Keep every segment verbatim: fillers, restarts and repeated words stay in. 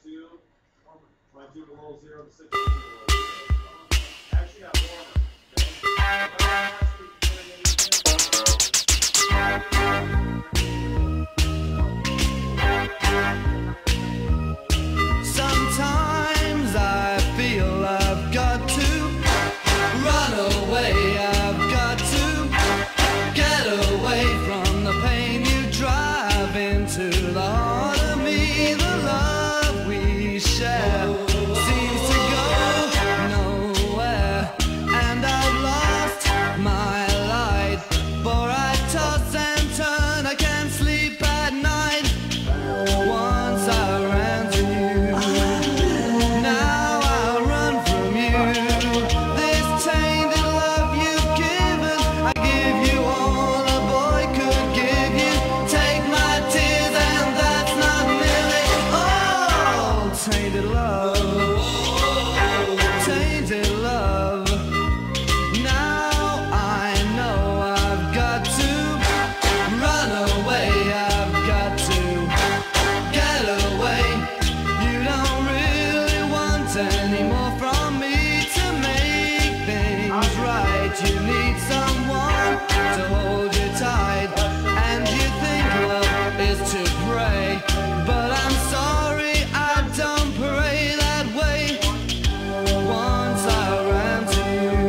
twenty-two, twenty-two below zero to sixteen below zero. Actually got warmer. Sometimes I feel I've got to run away, I've got to get away from the pain you drive into the heart of me. The love we share seems to go nowhere, and I've lost my light, for I toss and turn, I can't sleep at night. Once I ran to you, now I run from you. This tainted love you've given, I give you all a boy could give you. Take my tears and that's not nearly all. Tainted love, tainted love. Now I know I've got to run away, I've got to get away. You don't really want any more from me to make things right. You need someone to hold you tight, and you think love is to pray, but I'm sorry, I don't pray that way. Once I ran to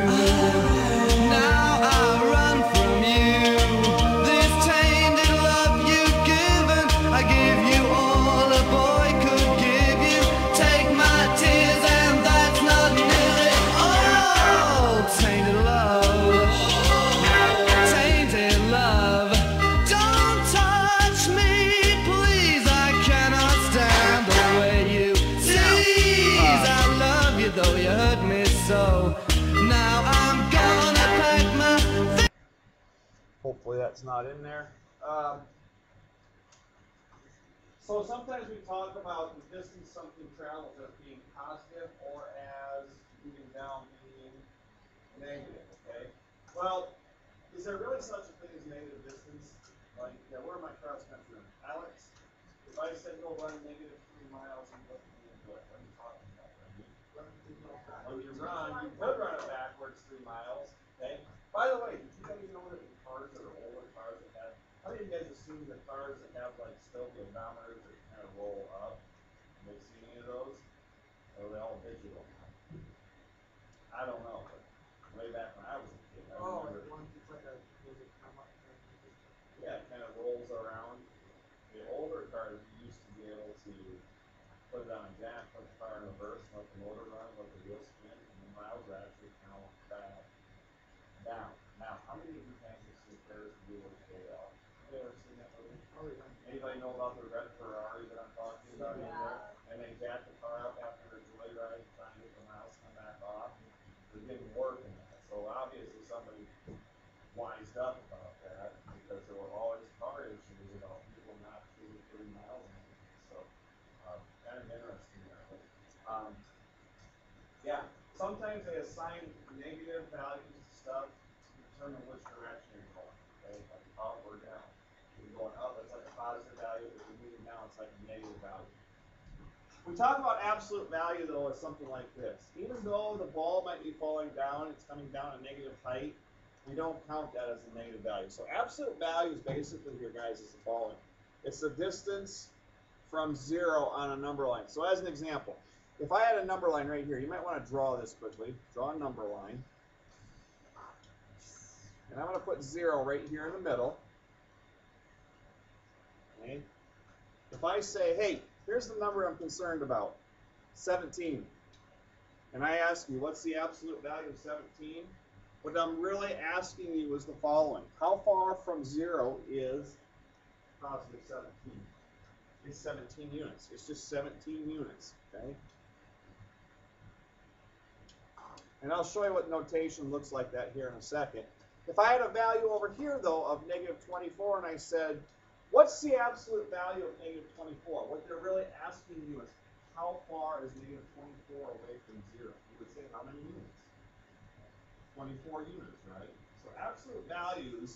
you, now I run from you. This tainted love you've given, I give you all a boy could give you. Take my tears and that's not nearly all. Tainted love, tainted love. Don't touch me, please, I cannot stand the way you tease. I love you though you hurt me so. Now I'm gonna pack my Hopefully that's not in there. Um, so sometimes we talk about the distance something travels as being positive or as moving down being negative, okay? Well, is there really such a thing as negative distance? Like, yeah, where am I cross country running? Alex, if I said go run negative three miles and what do you do? What are you talking about? When you run, you could run it backwards three miles, okay? By the way, did you guys know that in cars that are older cars that have, how many of you guys assume that cars that have like still the odometers that kind of roll up? Have you seen any of those? Or are they all digital? I don't know, but way back when I was a kid, I Oh, remember. like one, it's like a, does it come up? Yeah, it kind of rolls around. The older cars, you used to be able to put it on a jack, put the car in reverse, let the motor run, let the wheels spin, and the miles would actually count back down. Now, how many of you guys have seen Ferris Bueller's Day Off? Have you ever seen that movie? Oh, yeah. Anybody know about the red Ferrari that I'm talking about Yeah. here? And they jack the car up after their joyride and try and get the miles come back off? They're getting work in that. So obviously somebody wised up about that because there were always car issues about people not shooting thirty miles an hour. So uh, kind of interesting there. But, um, yeah, sometimes they assign negative values to stuff to determine which direction you're going. Okay, like up or down. If you're going up, it's like a positive value. If you're moving down, it's like a negative value. We talk about absolute value though as something like this. Even though the ball might be falling down, it's coming down a negative height, we don't count that as a negative value. So absolute value is basically here, guys, is the following. It's the distance from zero on a number line. So as an example, if I had a number line right here, you might want to draw this quickly. Draw a number line. And I'm going to put zero right here in the middle. Okay. If I say, hey, here's the number I'm concerned about, seventeen. And I ask you, what's the absolute value of seventeen? What I'm really asking you is the following. How far from zero is positive seventeen? It's seventeen units. It's just seventeen units, okay? And I'll show you what notation looks like that here in a second. If I had a value over here, though, of negative twenty-four, and I said, what's the absolute value of negative twenty-four? What they're really asking you is, how far is negative twenty-four away from zero? You would say, how many units? twenty-four units, right? So absolute values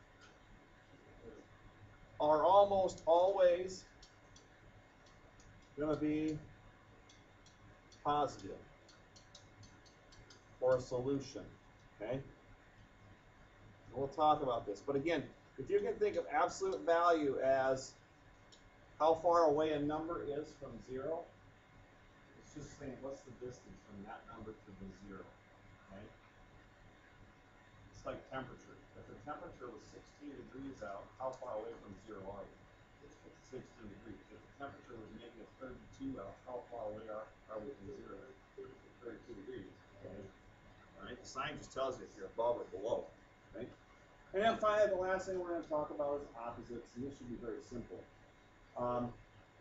are almost always going to be positive for a solution, okay? We'll talk about this. But again, if you can think of absolute value as how far away a number is from zero, it's just saying what's the distance from that number to the zero, okay? It's like temperature. If the temperature was sixteen degrees out, how far away from zero are we? sixteen degrees. If the temperature was negative thirty-two out, how far away are, are we from zero? thirty-two degrees, okay? All right, the sign just tells you if you're above or below, okay? And then finally, the last thing we're going to talk about is opposites, and this should be very simple. Um,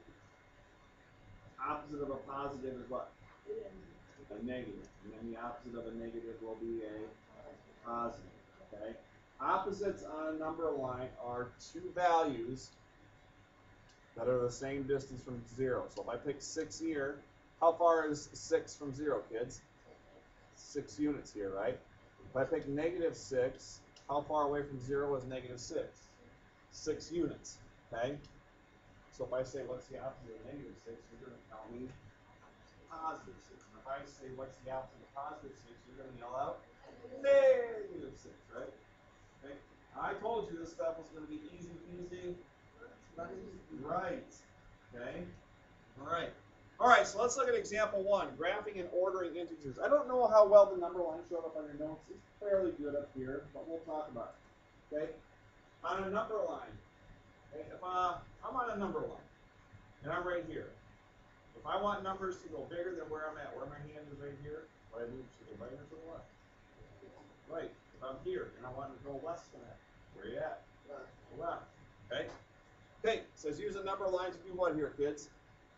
opposite of a positive is what? A negative. And then the opposite of a negative will be a positive, okay? Opposites on a number line are two values that are the same distance from zero. So if I pick six here, how far is six from zero, kids? Six units here, right? If I pick negative six, how far away from zero is negative six? Six units, okay? So if I say, what's the opposite of negative six, you're going to tell me positive six. And if I say, what's the opposite of positive six, you're going to yell out negative six, right? Okay? I told you this stuff was going to be easy peasy. Right. Okay? All right. All right, so let's look at example one, graphing and ordering integers. I don't know how well the number line showed up on your notes. It's fairly good up here, but we'll talk about it. Okay? On a number line, okay, if uh, I'm on a number line, and I'm right here. If I want numbers to go bigger than where I'm at, where my hand is right here, what I move to the right or to the left? Right. If I'm here, and I want to go less than that, where you at? Left. Left. Okay? Okay, it says use a number line to do what here, kids?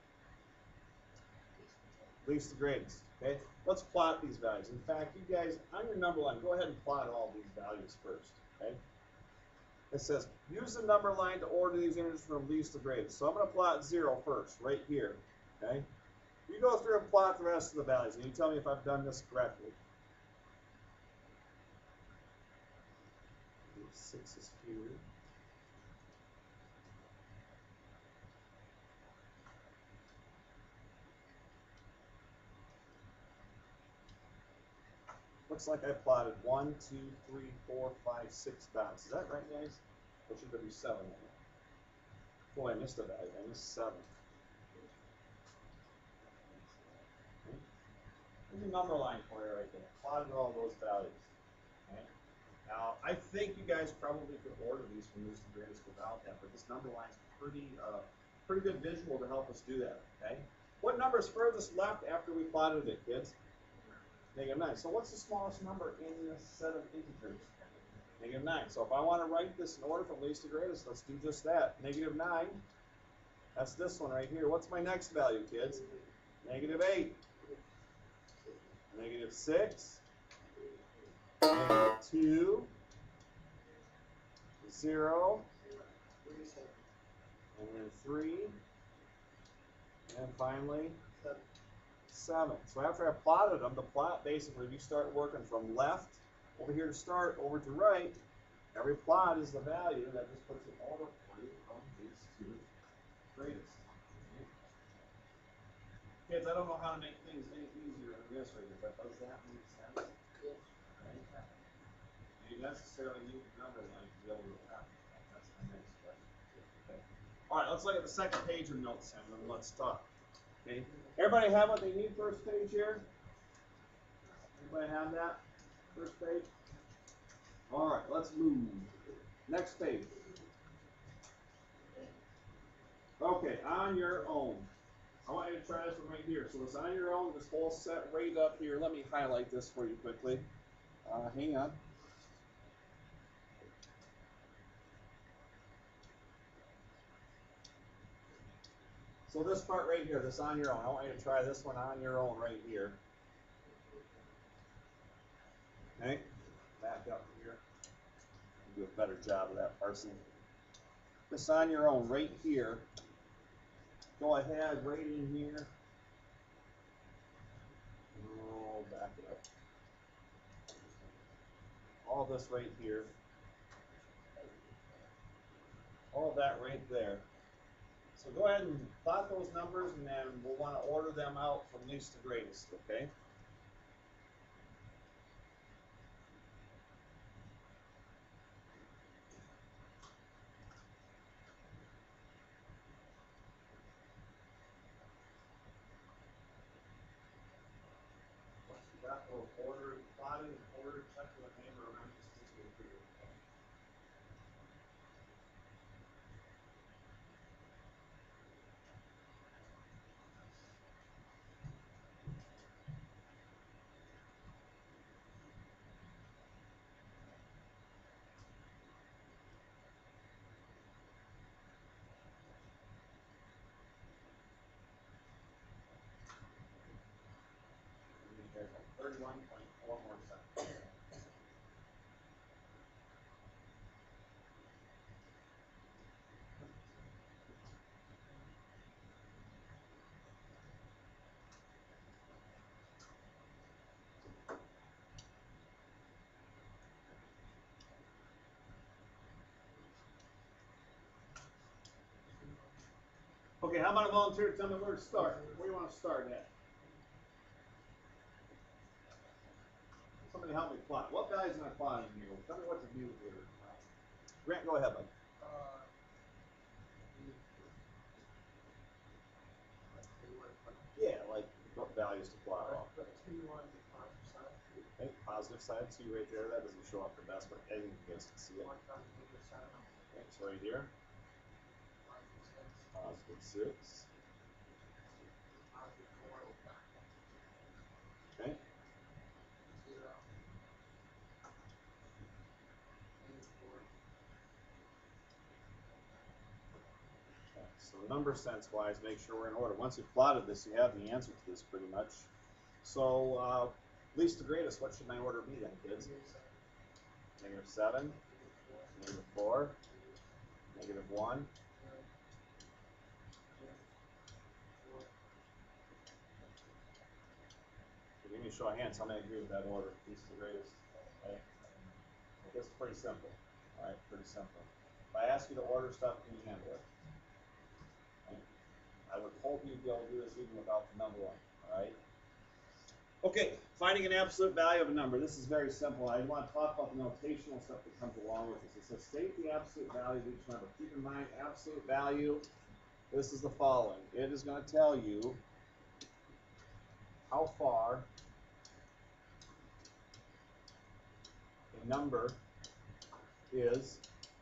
Least to greatest. Okay? Let's plot these values. In fact, you guys, on your number line, go ahead and plot all these values first. Okay? It says use the number line to order these integers from least to greatest. So I'm going to plot zero first, right here. Okay? You go through and plot the rest of the values, and you tell me if I've done this correctly. Six is here. Looks like I plotted one, two, three, four, five, six dots. Is that right, guys? Or should there be seven? Boy, I missed a value. I missed seven. Okay. There's a number line for you right there. Plotted all those values. Okay. Now, I think you guys probably could order these from least to greatest without that, but this number line is pretty, uh, pretty good visual to help us do that. Okay. What number is furthest left after we plotted it, kids? Negative nine. So what's the smallest number in this set of integers? Negative nine. So if I want to write this in order from least to greatest, let's do just that. Negative nine. That's this one right here. What's my next value, kids? Negative eight. Negative six. Negative two. Zero. And then three. And finally, seven. So after I plotted them, the plot basically, you start working from left over here to start, over to right. Every plot is the value that just puts an order for you from least to greatest. Kids, I don't know how to make things any easier than this right here, but does that make sense? Yes. Right? You necessarily need the number line to be able to have that. That's the next question. Okay. All right, let's look at the second page of notes and then let's talk. Okay. Everybody have what they need first page here? Everybody have that? First page? All right, let's move. Next page. Okay, on your own. I want you to try this one right here. So it's on your own, this whole set right up here. Let me highlight this for you quickly. Uh, hang on. So this part right here, this on your own, I want you to try this one on your own right here. Okay, back up here. Do a better job of that, Parson. This on your own right here. Go ahead, right in here. Oh, back it up. All this right here. All that right there. So go ahead and plot those numbers, and then we'll want to order them out from least to greatest, okay? Once you got those ordered, plotted and ordered, check with a neighbor around just to get through it. thirty-one point four more seconds. Okay, how about a volunteer to tell me where to start? Where do you want to start at? Somebody help me plot. What values am I plotting here? Tell me what to do here. Grant, go ahead, bud. Uh, Yeah, like what values to plot off. put two on the positive side, Okay, positive side two right there. That doesn't show up the best, but I think you guys can see it. one on the negative side, Okay, so right here, positive six, positive six. positive four, Okay, zero, negative four. okay. So number sense wise, make sure we're in order. Once you've plotted this, you have the answer to this pretty much. So uh, least to greatest, what should my order be then, kids? Negative seven, Negative seven, negative four, negative four, negative one. zero, zero, four. So give me a show of hands. How many agree with that order? Least to greatest. Okay. It's pretty simple. All right, pretty simple. If I ask you to order stuff, can you handle it? Okay. I would hope you'd be able to do this even without the number one. All right. Okay, finding an absolute value of a number. This is very simple. I want to talk about the notational stuff that comes along with this. It says state the absolute value of each number. Keep in mind, absolute value, this is the following. It is going to tell you how far a number is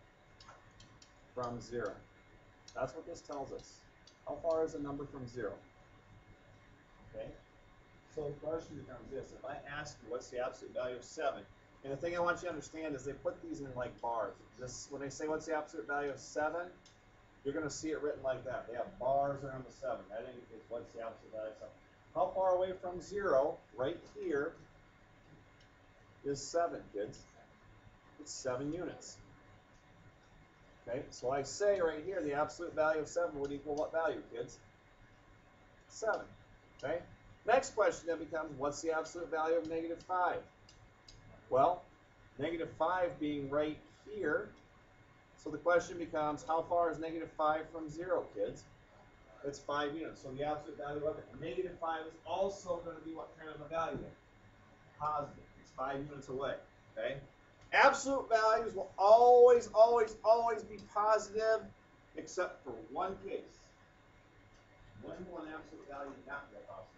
from zero. That's what this tells us. How far is a number from zero? Okay. So the question becomes this: if I ask you what's the absolute value of seven, and the thing I want you to understand is they put these in like bars. This, when they say what's the absolute value of seven, you're going to see it written like that. They have bars around the seven. That indicates what's the absolute value of seven. How far away from zero, right here, is seven, kids? It's seven units. Okay, so I say right here the absolute value of seven would equal what value, kids? seven. Okay? Next question then becomes, what's the absolute value of negative five? Well, negative five being right here, so the question becomes, how far is negative five from zero, kids? It's five units. So the absolute value of it, negative five is also going to be what kind of a value? Positive. It's five units away. Okay? Absolute values will always, always, always be positive, except for one case. When will an absolute value not be positive?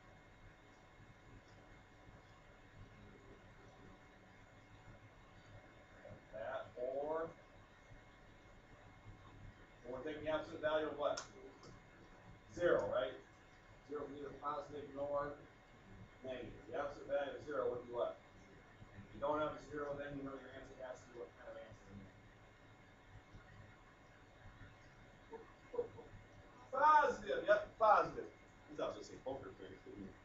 That or, or we're taking the absolute value of what? Zero, right? Zero is either positive nor negative. The absolute value of zero would be what? If you don't have a zero, then you know your answer has to be what kind of answer it is. Positive, yep, positive. He's also saying poker face, didn't he?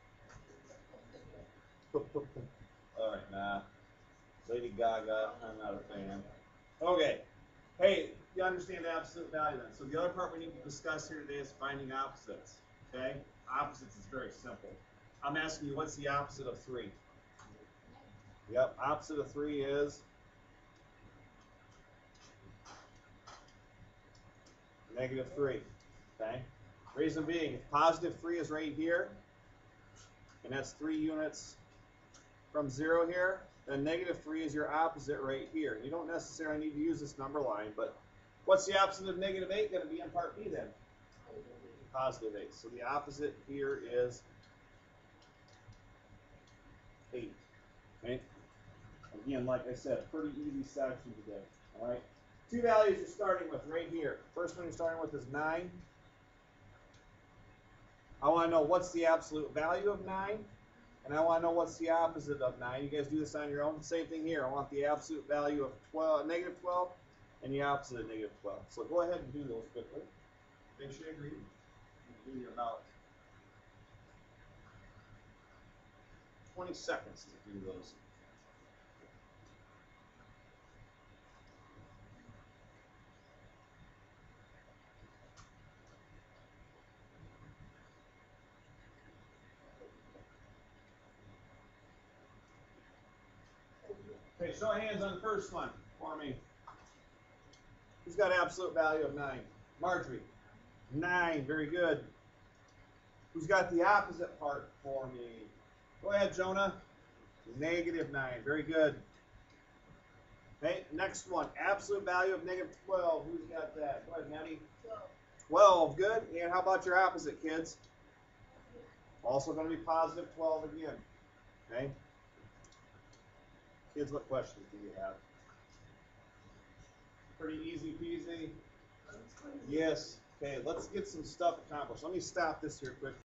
All right, nah. Lady Gaga, I'm not a fan. Okay. Hey, you understand absolute value then. So the other part we need to discuss here today is finding opposites. Okay? Opposites is very simple. I'm asking you, what's the opposite of three? Yep, opposite of three is negative three. Okay? Reason being, if positive three is right here, and that's three units from zero here, then negative three is your opposite right here. You don't necessarily need to use this number line, but what's the opposite of negative eight going to be in part B then? Positive eight. So the opposite here is eight. Okay? Again, like I said, pretty easy section today. All right? Two values you're starting with right here. First one you're starting with is nine. I want to know what's the absolute value of nine, and I want to know what's the opposite of nine. You guys do this on your own. Same thing here. I want the absolute value of twelve, negative twelve, and the opposite of negative twelve. So go ahead and do those quickly. Make sure you agree. Give you about twenty seconds to do those. Okay, show of hands on the first one for me. Who's got absolute value of nine? Marjorie. Nine, very good. Who's got the opposite part for me? Go ahead, Jonah. Negative nine, very good. Okay, next one. Absolute value of negative twelve. Who's got that? Go ahead, Maddie. twelve, good. And how about your opposite, kids? Also going to be positive twelve again. Okay. Kids, what questions do you have? Pretty easy peasy. Yes. Okay, let's get some stuff accomplished. Let me stop this here quick.